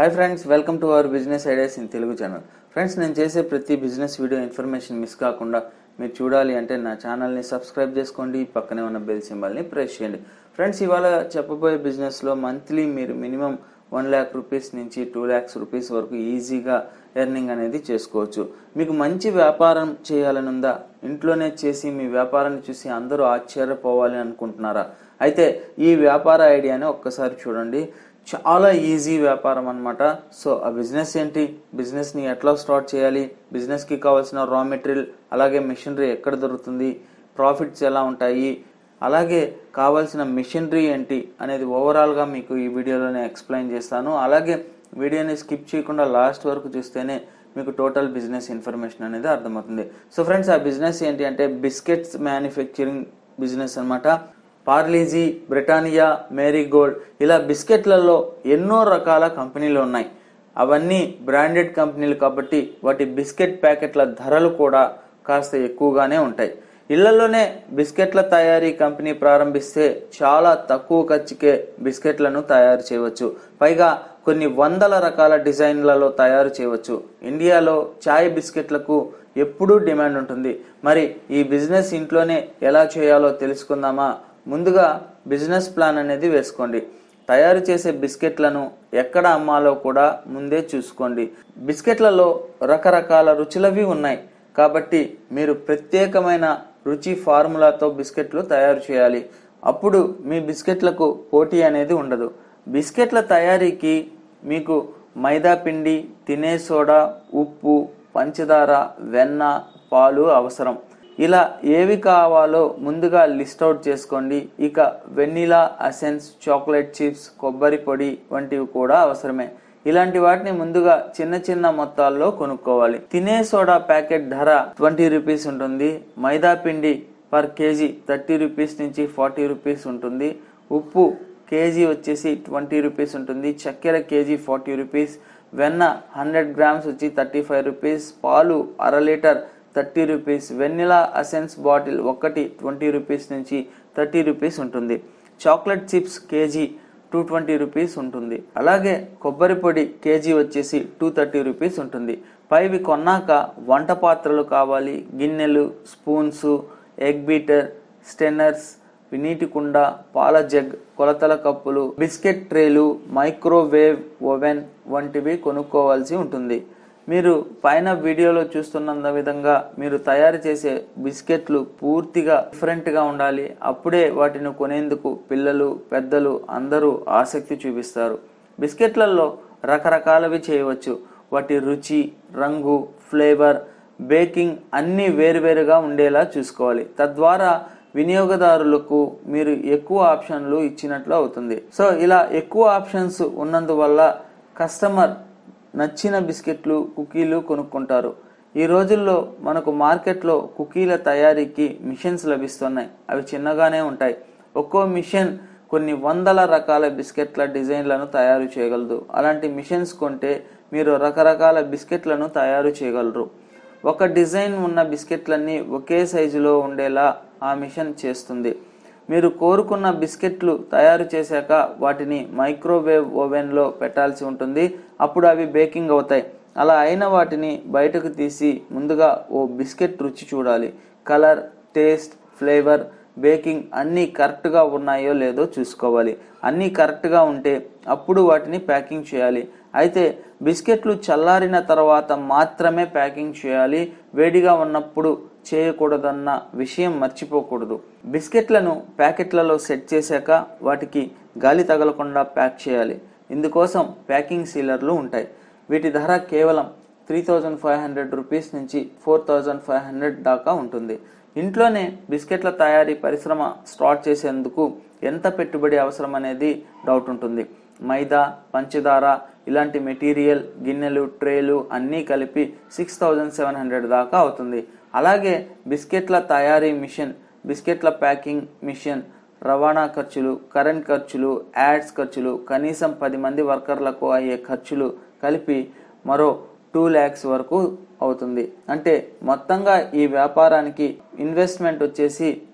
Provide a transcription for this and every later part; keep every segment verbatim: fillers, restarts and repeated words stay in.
Hi friends, welcome to our business ideas in Telugu channel. Friends, నేను చేసే ప్రతి business video information miss కాకుండా మీరు చూడాలి అంటే నా ఛానల్ని సబ్స్క్రైబ్ చేసుకోండి, పక్కనే ఉన్న బెల్ సింబల్ని ప్రెస్ చేయండి. ఫ్రెండ్స్, ఇవాళ చెప్పబోయే బిజినెస్లో మంత్లీ మీరు మినిమం వన్ ల్యాక్ రూపీస్ నుంచి టూ ల్యాక్స్ రూపీస్ వరకు ఈజీగా ఎర్నింగ్ అనేది చేసుకోవచ్చు. మీకు మంచి వ్యాపారం చేయాలని ఉందా? ఇంట్లోనే చేసి మీ వ్యాపారాన్ని చూసి అందరూ ఆశ్చర్యపోవాలి అనుకుంటున్నారా? అయితే ఈ వ్యాపార ఐడియాని ఒక్కసారి చూడండి. చాలా ఈజీ వ్యాపారం అనమాట. సో ఆ బిజినెస్ ఏంటి, బిజినెస్ని ఎట్లా స్టార్ట్ చేయాలి, బిజినెస్కి కావాల్సిన రా మెటీరియల్, అలాగే మిషనరీ ఎక్కడ దొరుకుతుంది, ప్రాఫిట్స్ ఎలా ఉంటాయి, అలాగే కావాల్సిన మిషనరీ ఏంటి అనేది ఓవరాల్గా మీకు ఈ వీడియోలోనే ఎక్స్ప్లెయిన్ చేస్తాను. అలాగే వీడియోని స్కిప్ చేయకుండా లాస్ట్ వరకు చూస్తేనే మీకు టోటల్ బిజినెస్ ఇన్ఫర్మేషన్ అనేది అర్థమవుతుంది. సో ఫ్రెండ్స్, ఆ బిజినెస్ ఏంటి అంటే బిస్కెట్స్ మ్యానుఫ్యాక్చరింగ్ బిజినెస్ అనమాట. పార్లీజీ, బ్రిటానియా, మేరీగోల్డ్ ఇలా బిస్కెట్లలో ఎన్నో రకాల కంపెనీలు ఉన్నాయి. అవన్నీ బ్రాండెడ్ కంపెనీలు కాబట్టి వాటి బిస్కెట్ ప్యాకెట్ల ధరలు కూడా కాస్త ఎక్కువగానే ఉంటాయి. ఇళ్లలోనే బిస్కెట్ల తయారీ కంపెనీ ప్రారంభిస్తే చాలా తక్కువ ఖర్చుకే బిస్కెట్లను తయారు చేయవచ్చు. పైగా కొన్ని వందల రకాల డిజైన్లలో తయారు చేయవచ్చు. ఇండియాలో చాయ్ బిస్కెట్లకు ఎప్పుడూ డిమాండ్ ఉంటుంది. మరి ఈ బిజినెస్ ఇంట్లోనే ఎలా చేయాలో తెలుసుకుందామా? ముందుగా బిజినెస్ ప్లాన్ అనేది వేసుకోండి. తయారు చేసే బిస్కెట్లను ఎక్కడ అమ్మాలో కూడా ముందే చూసుకోండి. బిస్కెట్లలో రకరకాల రుచులవి ఉన్నాయి కాబట్టి మీరు ప్రత్యేకమైన రుచి ఫార్ములాతో బిస్కెట్లు తయారు చేయాలి. అప్పుడు మీ బిస్కెట్లకు పోటీ అనేది ఉండదు. బిస్కెట్ల తయారీకి మీకు మైదా పిండి, తినే సోడా, ఉప్పు, పంచదార, వెన్న, పాలు అవసరం. ఇలా ఏవి కావాలో ముందుగా లిస్ట్ అవుట్ చేసుకోండి. ఇక వెనిలా ఎసెన్స్, చాక్లెట్ చిప్స్, కొబ్బరి పొడి వంటివి కూడా అవసరమే. ఇలాంటి వాటిని ముందుగా చిన్న చిన్న మొత్తాల్లో కొనుక్కోవాలి. తినే సోడా ప్యాకెట్ ధర ట్వంటీ రూపీస్ ఉంటుంది. మైదా పిండి పర్ కేజీ థర్టీ రూపీస్ నుంచి ఫార్టీ రూపీస్ ఉంటుంది. ఉప్పు కేజీ వచ్చేసి ట్వంటీ రూపీస్ ఉంటుంది. చక్కెర కేజీ ఫార్టీ రూపీస్. వెన్న హండ్రెడ్ గ్రామ్స్ వచ్చి థర్టీ ఫైవ్ రూపీస్. పాలు అర litre thirty rupees. Vanilla essence bottle ఒకటి ట్వంటీ రూపీస్ నుంచి థర్టీ రూపీస్ ఉంటుంది. Chocolate chips kg two twenty rupees ఉంటుంది. అలాగే కొబ్బరి పొడి కేజీ వచ్చేసి టూ థర్టీ రూపీస్ ఉంటుంది. పైవి కొన్నాక వంట పాత్రలు కావాలి. గిన్నెలు, స్పూన్స్, ఎగ్ బీటర్, స్టెన్నర్స్, నీటి కుండ, పాల జగ్, కొలతల కప్పులు, బిస్కెట్ ట్రేలు, మైక్రోవేవ్ ఓవెన్ వంటివి కొనుక్కోవాల్సి ఉంటుంది. మీరు పైన వీడియోలో చూస్తున్న విధంగా మీరు తయారు చేసే బిస్కెట్లు పూర్తిగా డిఫరెంట్గా ఉండాలి. అప్పుడే వాటిని కొనేందుకు పిల్లలు, పెద్దలు అందరూ ఆసక్తి చూపిస్తారు. బిస్కెట్లలో రకరకాలవి చేయవచ్చు. వాటి రుచి, రంగు, ఫ్లేవర్, బేకింగ్ అన్నీ వేరువేరుగా ఉండేలా చూసుకోవాలి. తద్వారా వినియోగదారులకు మీరు ఎక్కువ ఆప్షన్లు ఇచ్చినట్లు అవుతుంది. సో ఇలా ఎక్కువ ఆప్షన్స్ ఉన్నందువల్ల కస్టమర్ నచ్చిన బిస్కెట్లు, కుకీలు కొనుక్కుంటారు. ఈ రోజుల్లో మనకు మార్కెట్లో కుకీల తయారీకి మిషన్స్ లభిస్తున్నాయి. అవి చిన్నగానే ఉంటాయి. ఒక్కో మిషన్ కొన్ని వందల రకాల బిస్కెట్ల డిజైన్లను తయారు చేయగలదు. అలాంటి మిషన్స్ కొంటే మీరు రకరకాల బిస్కెట్లను తయారు చేయగలరు. ఒక డిజైన్ ఉన్న బిస్కెట్లన్నీ ఒకే సైజులో ఉండేలా ఆ మిషన్ చేస్తుంది. మీరు కోరుకున్న బిస్కెట్లు తయారు చేశాక వాటిని మైక్రోవేవ్ ఓవెన్లో పెట్టాల్సి ఉంటుంది. అప్పుడు అవి బేకింగ్ అవుతాయి. అలా అయిన వాటిని బయటకు తీసి ముందుగా ఓ బిస్కెట్ రుచి చూడాలి. కలర్, టేస్ట్, ఫ్లేవర్, బేకింగ్ అన్నీ కరెక్ట్గా ఉన్నాయో లేదో చూసుకోవాలి. అన్నీ కరెక్ట్గా ఉంటే అప్పుడు వాటిని ప్యాకింగ్ చేయాలి. అయితే బిస్కెట్లు చల్లారిన తర్వాత మాత్రమే ప్యాకింగ్ చేయాలి. వేడిగా ఉన్నప్పుడు చేయకూడదన్న విషయం మర్చిపోకూడదు. బిస్కెట్లను ప్యాకెట్లలో సెట్ చేశాక వాటికి గాలి తగలకుండా ప్యాక్ చేయాలి. ఇందుకోసం ప్యాకింగ్ సీలర్లు ఉంటాయి. వీటి ధర కేవలం three thousand five hundred rupees నుంచి ఫోర్ థౌజండ్ ఫైవ్ హండ్రెడ్ దాకా ఉంటుంది. ఇంట్లోనే బిస్కెట్ల తయారీ పరిశ్రమ స్టార్ట్ చేసేందుకు ఎంత పెట్టుబడి అవసరం అనేది డౌట్ ఉంటుంది. మైదా, పంచదార ఇలాంటి మెటీరియల్, గిన్నెలు, ట్రేలు అన్నీ కలిపి సిక్స్ థౌజండ్ సెవెన్ హండ్రెడ్ దాకా అవుతుంది. అలాగే బిస్కెట్ల తయారీ మిషన్, బిస్కెట్ల ప్యాకింగ్ మిషన్, రవాణా ఖర్చులు, కరెంట్ ఖర్చులు, యాడ్స్ ఖర్చులు, కనీసం పది మంది వర్కర్లకు అయ్యే ఖర్చులు కలిపి మరో టూ ల్యాక్స్ వరకు అవుతుంది. అంటే మొత్తంగా ఈ వ్యాపారానికి ఇన్వెస్ట్మెంట్ వచ్చేసి ఒక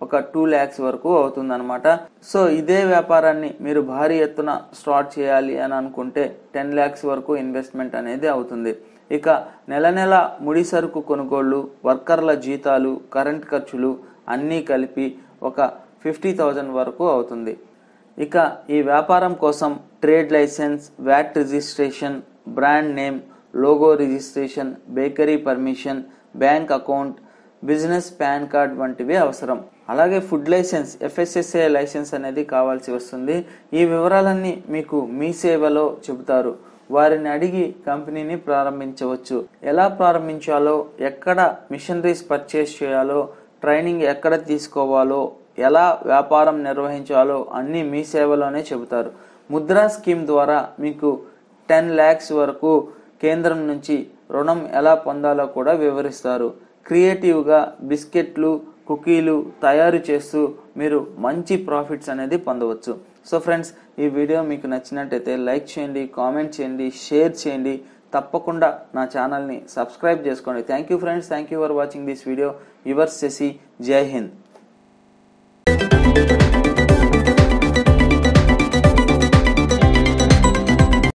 ఒక టూ ల్యాక్స్ వరకు అవుతుంది అనమాట. సో ఇదే వ్యాపారాన్ని మీరు భారీ ఎత్తున స్టార్ట్ చేయాలి అని అనుకుంటే టెన్ ల్యాక్స్ వరకు ఇన్వెస్ట్మెంట్ అనేది అవుతుంది. ఇక నెల నెల ముడి సరుకు కొనుగోళ్లు, వర్కర్ల జీతాలు, కరెంట్ ఖర్చులు అన్నీ కలిపి ఒక ఫిఫ్టీ థౌజండ్ వరకు అవుతుంది. ఇక ఈ వ్యాపారం కోసం trade licence, VAT registration, brand name, logo registration, bakery permission, bank account, business PAN card వంటివి అవసరం. అలాగే ఫుడ్ లైసెన్స్, ఎఫ్ఎస్ఎస్ఏ లైసెన్స్ అనేది కావాల్సి వస్తుంది. ఈ వివరాలన్నీ మీకు మీ సేవలో చెబుతారు. వారిని అడిగి కంపెనీని ప్రారంభించవచ్చు. ఎలా ప్రారంభించాలో, ఎక్కడ మిషనరీస్ పర్చేస్ చేయాలో, ట్రైనింగ్ ఎక్కడ తీసుకోవాలో, ఎలా వ్యాపారం నిర్వహించాలో అన్నీ మీ సేవలోనే చెబుతారు. ముద్రా స్కీమ్ ద్వారా మీకు టెన్ ల్యాక్స్ వరకు కేంద్రం నుంచి రుణం ఎలా పొందాలో కూడా వివరిస్తారు. క్రియేటివ్గా బిస్కెట్లు, కుకీలు తయారు చేస్తూ మీరు మంచి ప్రాఫిట్స్ అనేది పొందవచ్చు. సో ఫ్రెండ్స్, ఈ వీడియో మీకు నచ్చినట్టయితే లైక్ చేయండి, కామెంట్ చేయండి, షేర్ చేయండి. తప్పకుండా నా ఛానల్ని సబ్స్క్రైబ్ చేసుకోండి. Thank you friends, thank you for watching this video. Yours Shashi. జై హింద్.